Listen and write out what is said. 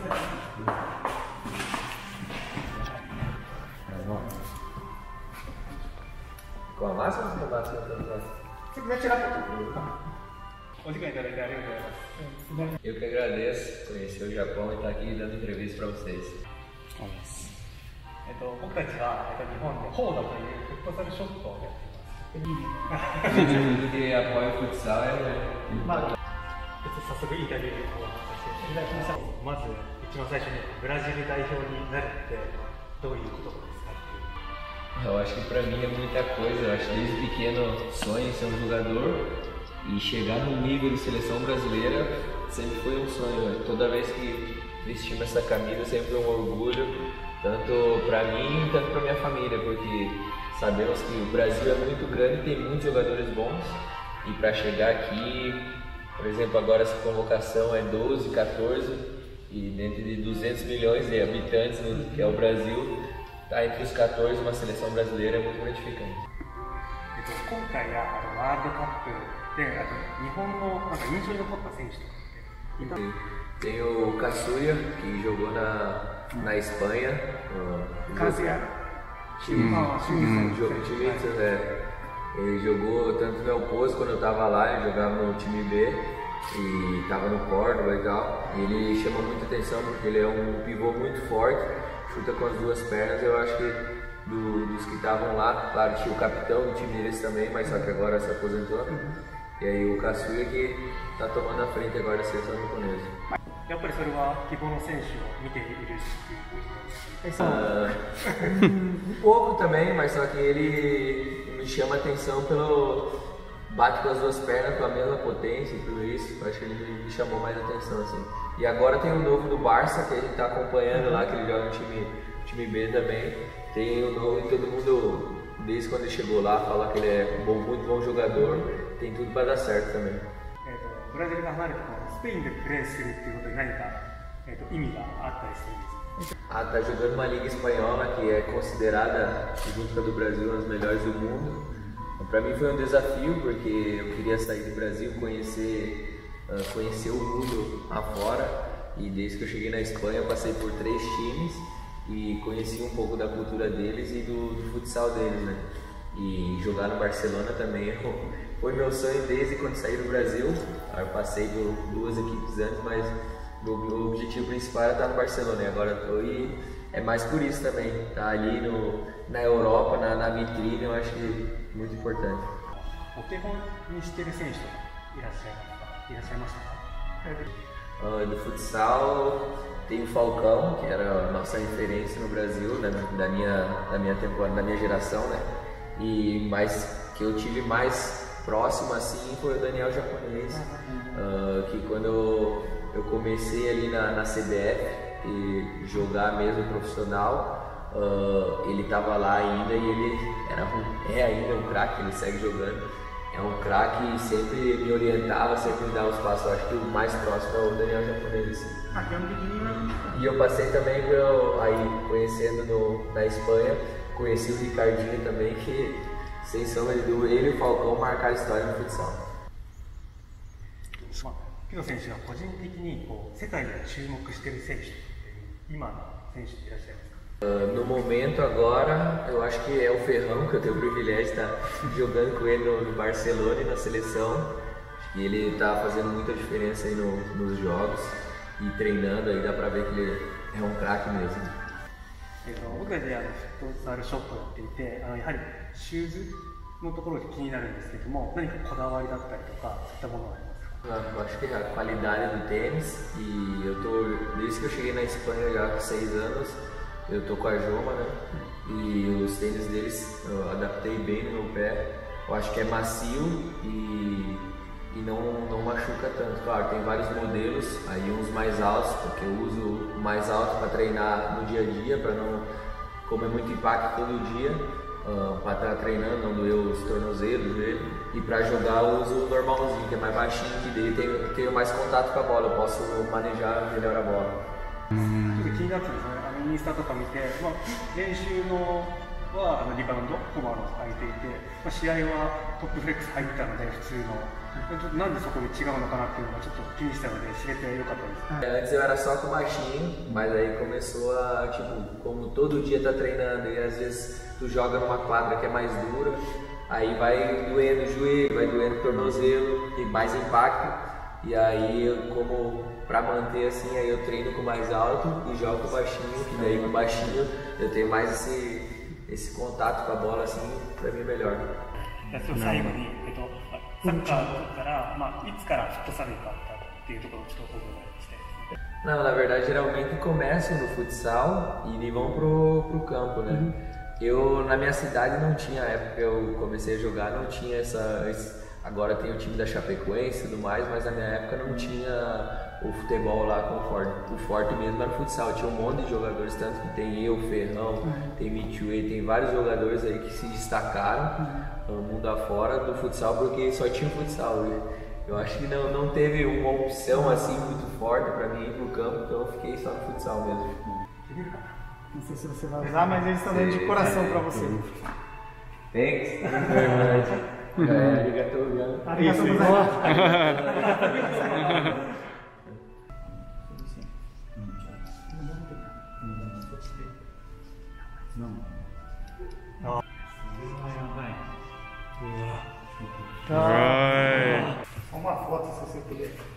Com a massa ou sem a massa? Se quiser tirar o Eu que agradeço conhecer o Japão e estar aqui dando entrevista para vocês. 僕たちは日本でホーダというフットサルショップをやっています。 Tudo que apoia o futsal é. 早速インタビューをさせていただきました。まず一番最初にブラジル代表になるってどういうことですかっていう。 Eu acho que para mim é muita coisa. Eu acho que desde pequeno sonho em ser um jogador e chegar no nível de seleção brasileira sempre foi um sonho. Toda vez que vestimos essa camisa sempre é um orgulho, tanto para mim quanto para minha família, porque sabemos que o Brasil é muito grande, tem muitos jogadores bons e para chegar aqui, por exemplo, agora essa convocação é 12, 14 e dentro de 200 milhões de habitantes, que é o Brasil, tá entre os 14 uma seleção brasileira é muito gratificante. 今回やワールドカップで日本の印象に残った選手とかっていた？ Tem o Casuya, que jogou na Espanha. Casuya? Ele jogou tanto no El Pozo quando eu estava lá, ele jogava no time B e estava no Córdoba e tal. E ele chama muita atenção porque ele é um pivô muito forte, chuta com as duas pernas. Eu acho que dos que estavam lá, claro, tinha o capitão do time deles também, mas só que agora se aposentou. E aí o Casuya que está tomando a frente agora da seleção japonesa. やっぱりそれは希望の選手を見ているっていう。 Um pouco também, mas só que ele me chama a atenção pelo bate com as duas pernas com a mesma potência e tudo isso. Acho que ele me chamou mais atenção assim. E agora tem o novo do Barça que a gente está acompanhando lá, que ele joga no time B também. Tem o novo e todo mundo desde quando ele chegou lá fala que ele é muito bom jogador. Tem tudo para dar certo também. ブラジルが離れてスペインでプレーするっていうことに何か意味があったりするんですか？ Ah, tá jogando uma liga espanhola que é considerada, junto com a do Brasil, uma das melhores do mundo. Para mim foi um desafio porque eu queria sair do Brasil, conhecer o mundo afora. E desde que eu cheguei na Espanha eu passei por 3 times e conheci um pouco da cultura deles e do futsal deles, né? E jogar no Barcelona também foi meu sonho desde quando saí do Brasil. Eu passei por 2 equipes antes, mas meu objetivo principal era estar no Barcelona e agora estou e é mais por isso também, estar ali na Europa, na vitrine, eu acho que é muito importante. お手本にしている選手とかいらっしゃいましたか？ Do futsal tem o Falcão, que era a nossa referência no Brasil, né, da minha temporada, da minha geração, né? E mais que eu tive mais próximo assim foi o Daniel Japonês, que quando eu comecei ali na CBF e jogar mesmo profissional, ele estava lá ainda e ele é ainda um craque, ele segue jogando. É um craque e sempre me orientava, sempre me dava os passos. Eu acho que o mais próximo é o Daniel Japonês. E eu passei também aí conhecendo na Espanha, conheci o Ricardinho também, que sem sombra de dúvida, ele e o Falcão marcaram a história no futsal. ピロ選手が個人的に世界で注目している選手って今の選手っていらっしゃいますか？ No momento agora, eu acho que é o Ferrão, que eu tenho o privilégio de estar jogando com ele no Barcelona e na seleção. E ele está fazendo muita diferença aí nos jogos e treinando, aí dá pra ver que ele é um craque mesmo. 僕たちフットサルショップをやっていて、やはりシューズのところで気になるんですけども、何かこだわりだったりとか、そういったものはありますか？ Eu acho que a qualidade do tênis, e desde que eu cheguei na Espanha já há 6 anos, eu tô com a Joma, né? E os tênis deles eu adaptei bem no meu pé. Eu acho que é macio e não machuca tanto. Claro, tem vários modelos, aí uns mais altos, porque eu uso o mais alto para treinar no dia a dia, para não comer muito impacto todo dia, para estar treinando, não doer os tornozelos dele. E para jogar eu uso o normalzinho, que é mais baixinho, que dele tenho mais contato com a bola, eu posso manejar melhor a bola. 気になってですね、インスタとか見て、練習のはリバウンドコマの空いていて、試合はトップフレックス入ったので普通の、なんでそこで違うのかなっていうのがちょっと気にしたので知れてよかったです。 Antes eu era só com baixinho, mas aí começou a, tipo, como todo dia tá treinando e às vezes tu joga numa quadra que é mais dura, aí vai doendo o joelho, vai doendo o tornozelo, tem mais impacto. E aí, como pra manter assim, aí eu treino com mais alto e jogo com baixinho, que daí com baixinho eu tenho mais esse contato com a bola, assim, pra mim é melhor. 最後に、サッカーから、いつからフットサルに変わったっていうところをちょっとお伺いしたいですね。 Não, na verdade, geralmente começam no futsal e vão pro campo, né? Eu, na minha cidade, não tinha, a época que eu comecei a jogar, não tinha agora tem o time da Chapecoense e tudo mais, mas na minha época não tinha o futebol lá com o forte. O forte mesmo era o futsal, tinha um monte de jogadores, tanto que tem eu, Ferrão, tem Mitchue, tem vários jogadores aí que se destacaram no mundo afora do futsal, porque só tinha o futsal. Eu acho que não teve uma opção assim muito forte para mim ir pro campo, então eu fiquei só no futsal mesmo. Não sei se você vai usar, mas eles estão dando de coração para você. Thanks. Arigatou, Arigatou Uma foto, se você puder.